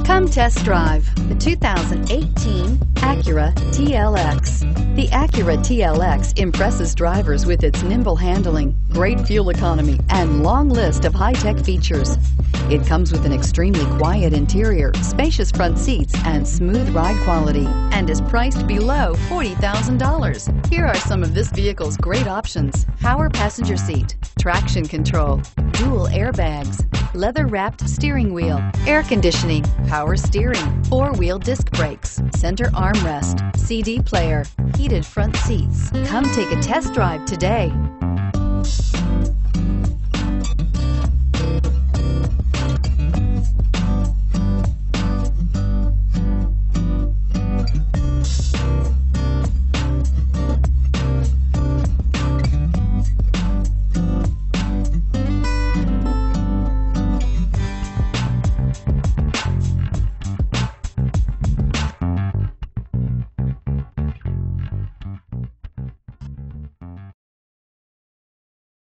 Come test drive the 2018 Acura TLX. The Acura TLX impresses drivers with its nimble handling, great fuel economy, and long list of high-tech features. It comes with an extremely quiet interior, spacious front seats, and smooth ride quality, and is priced below $40,000. Here are some of this vehicle's great options: power passenger seat, traction control, dual airbags, leather-wrapped steering wheel, air conditioning, power steering, four-wheel disc brakes, center armrest, CD player, heated front seats. Come take a test drive today.